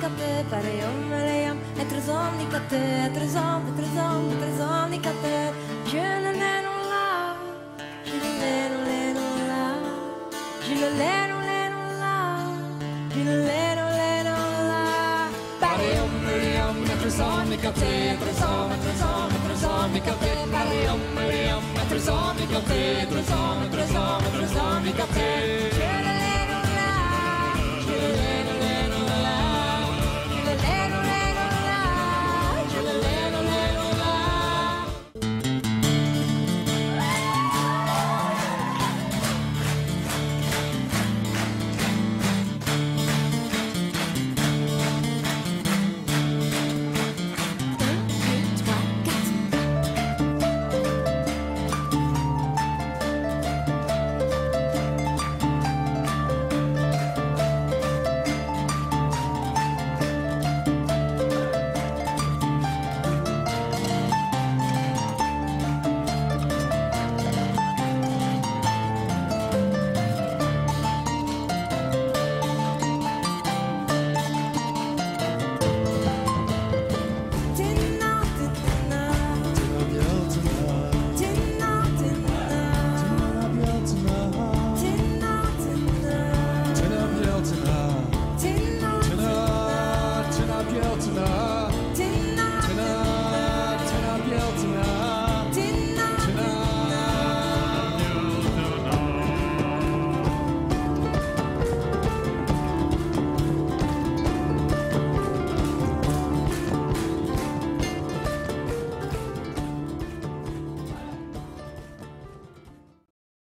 katte, parayom, être homme ni katte, être homme ni katte. Je ne l'ai non là, je ne l'ai non là, je ne l'ai non là, je ne l'ai non là. Parayom, être homme ni katte, être homme ni katte. Parayom, être homme ni katte, être homme ni katte. Je ne l'ai non là, je ne l'ai non là, je ne l'ai non là, je ne l'ai non là. Tonight